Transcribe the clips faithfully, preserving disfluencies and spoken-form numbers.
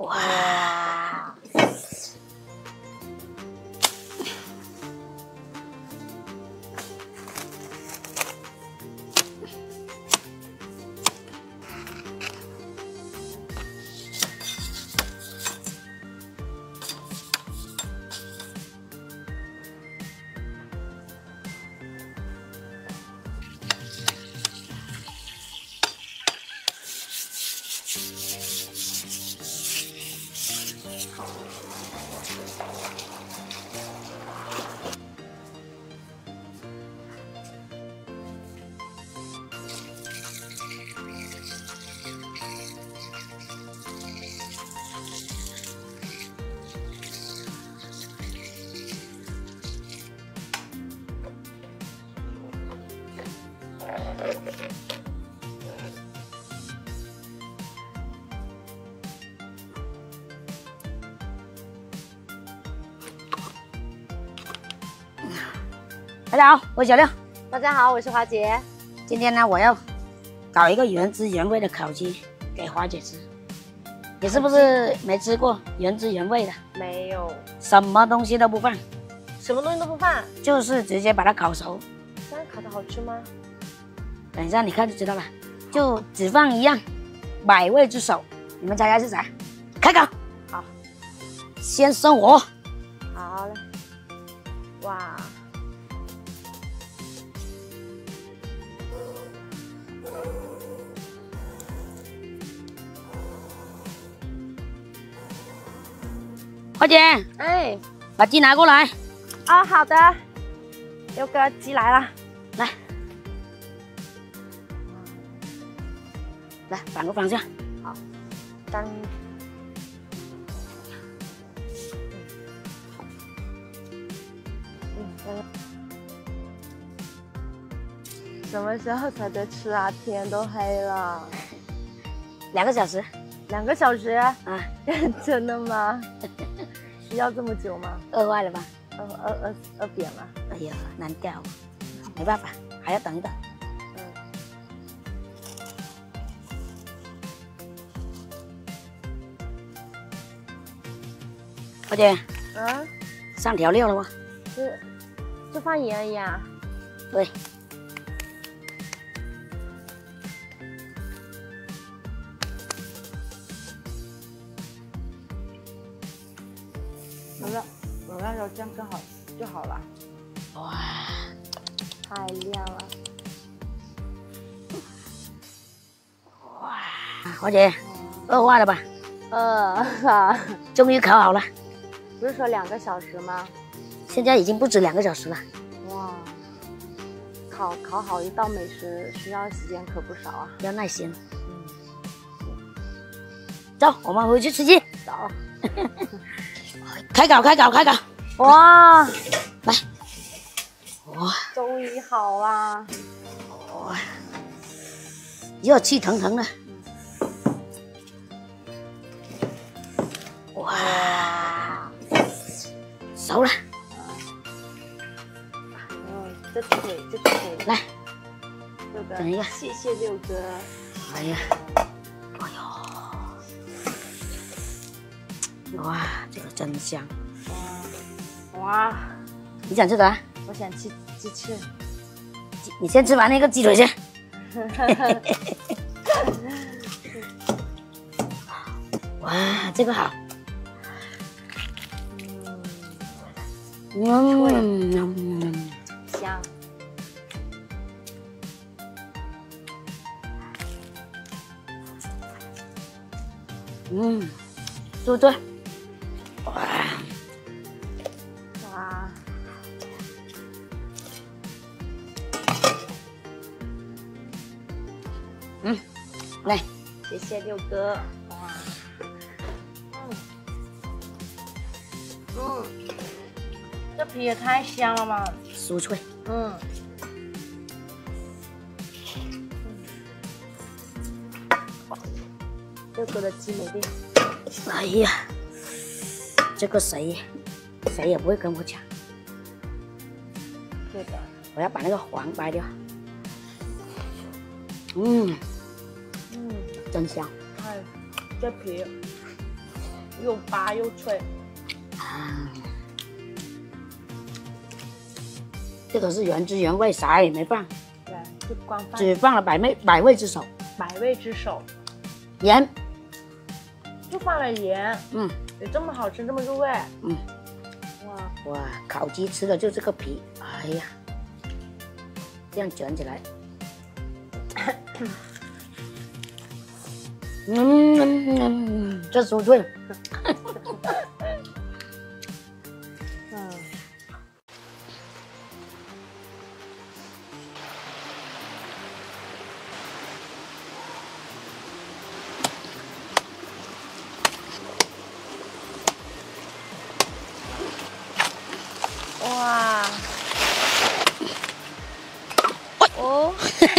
哇！ 大家好，我是小六。 大家好，我是华姐。 今天呢，我要搞一个原汁原味的烤鸡给华姐吃。你是不是没吃过原汁原味的？ 没有， 什么东西都不放， 什么东西都不放， 就是直接把它烤熟。 这样烤的好吃吗？ 等一下你看就知道了，就只放一样，百味之首。你们猜猜是啥？开烤。 好， 先生火。 好嘞。哇！ 华姐， 哎， 把鸡拿过来。 啊，好的。六哥，鸡来了， 来，来反个方向。 好，当。嗯，什么时候才得吃啊？天都黑了。 两个小时。 两个小时啊？真的吗？需要这么久吗？ 饿坏了吧？ 饿饿饿饿扁了。 哎呀，难掉，没办法，还要等一等。 嗯。 华姐， 嗯， 上调料了吗？ 是，就放盐而已啊。 对。 有了，有了，有这样更好就好了。 哇， 太亮了！ 哇，华姐，饿坏了吧？ 饿哈， 终于烤好了。 不是说两个小时吗？ 现在已经不止两个小时了。 哇，烤烤好一道美食需要时间可不少啊， 要耐心。 嗯， 走，我们回去吃鸡。 走。 开烤，开烤，开烤！ 哇， 来，哇， 终于好啦！ 哇，热气腾腾的，哇，熟了。 嗯，这腿，这腿， 来， 六哥， 等一个， 谢谢六哥。 哎呀，哎呦，哇，这个真香！ 哇， 你想吃啥？ 我想吃鸡翅。 你先吃完那个鸡腿先。哇，这个好。嗯，嗯， 香。 嗯，对不对？哇。 哇， 嗯，来， 谢谢六哥。哇，嗯，嗯，这皮也太香了吧， 酥脆。 嗯，六哥的鸡没定。 哎呀，这个谁谁也不会跟我抢。 对的， 我要把那个黄掰掉。嗯嗯， 真香。 哎，这皮又拔又脆。 啊，这个是原汁原味，啥也没放， 对，就光放只放了百味百味之首， 百味之首， 盐， 就放了盐。 嗯， 有这么好吃，这么入味。 嗯， 哇哇，烤鸡吃的就这个皮，哎呀，这样卷起来，嗯嗯嗯，这酥脆。 嗯，哇，哦，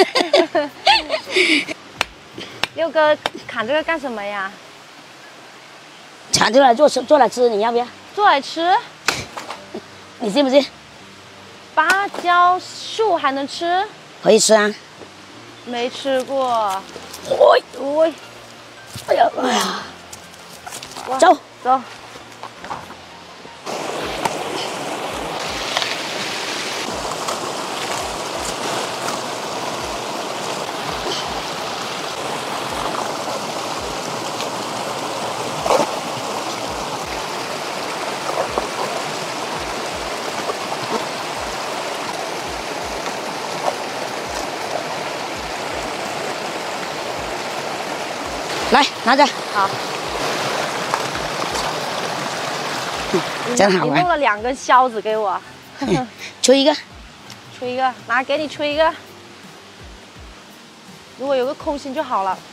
六哥砍这个干什么呀？ 铲出来做吃，做来吃，你要不要？ 做来吃？ 你信不信？ 芭蕉树还能吃？ 可以吃啊。 没吃过。 喂喂， 哎呀，哎呀， 哇走走。 来拿着， 好， 真好玩。 你弄了两根销子给我， 吹一个， 吹一个，拿给你吹一个。如果有个空心就好了。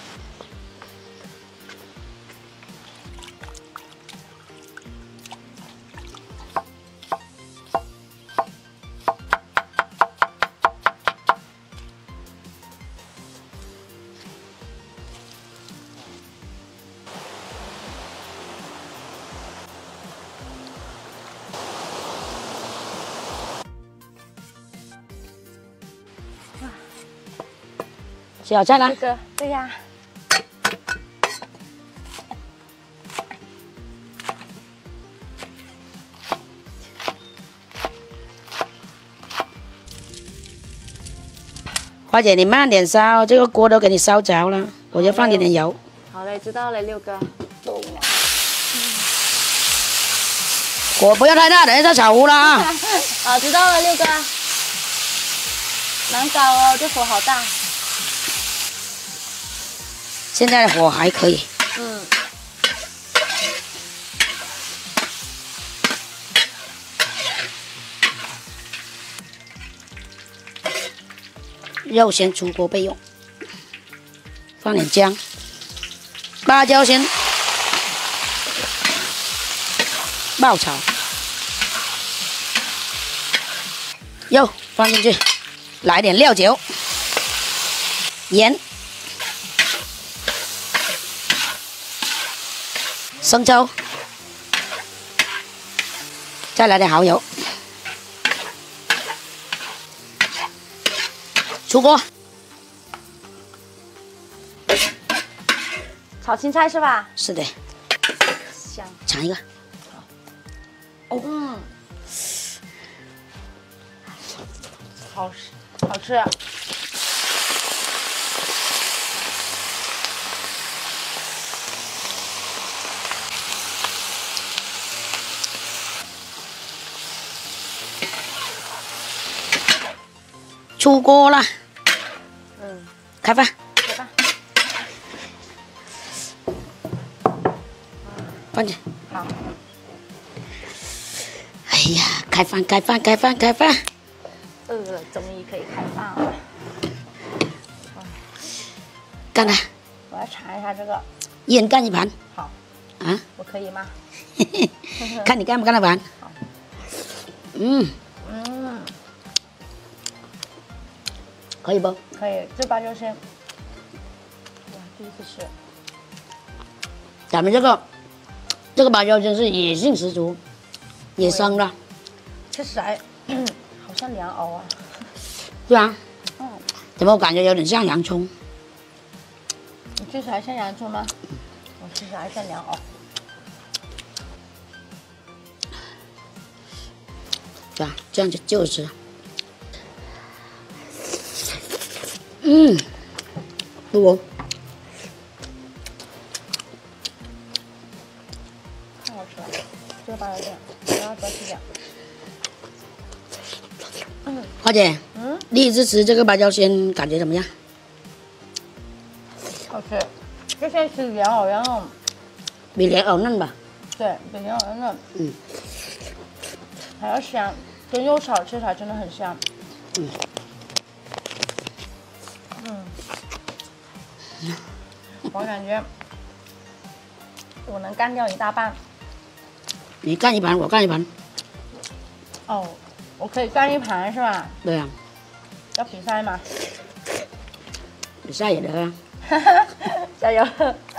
小菜呢这？个，对呀。 花姐，你慢点烧，这个锅都给你烧着了，我就放点点油。 好嘞，知道了，六哥。 火不要太大，等一下炒糊了啊！ 啊，知道了，六哥。难搞哦，这火好大。 现在的火还可以。 嗯。 肉先出锅备用，放点姜，芭蕉先爆炒，肉放进去，来点料酒、盐、生抽，再来点蚝油。出锅， 炒青菜是吧？ 是的， 香。 尝一个。 哦，嗯，好吃，好吃。 出锅了。 嗯， 开饭， 开饭。 放进。 好。 哎呀，开饭，开饭，开饭，开饭！ 饿了，终于可以开饭了。 干了， 我要尝一下这个。 一人干一盘。 好。 啊？ 我可以吗？ 看你干不干得完。 好。 嗯。 嗯。 可以不？ 可以，这芭蕉先。哇，第一次吃。 咱们这个这个芭蕉真是野性十足，野生的。 吃起来好像凉藕啊。 对啊。 嗯。 怎么我感觉有点像洋葱？ 你吃起来像洋葱吗？我吃起来像凉藕。 对吧？这样就就吃。嗯，不不， 太好吃了，这个八角酱，我要多吃点。嗯， 花姐， 嗯， 第一次吃这个芭蕉鲜，感觉怎么样？ 好吃，之前吃莲藕要那种， 比莲藕嫩吧？ 对，比莲藕要嫩， 嗯， 还要香，跟肉炒吃起来真的很香。 嗯。 嗯，我感觉我能干掉一大半。 你干一盘，我干一盘。 哦，我可以干一盘是吧？ 对啊， 要比赛吗？ 比赛也得啊。 加油！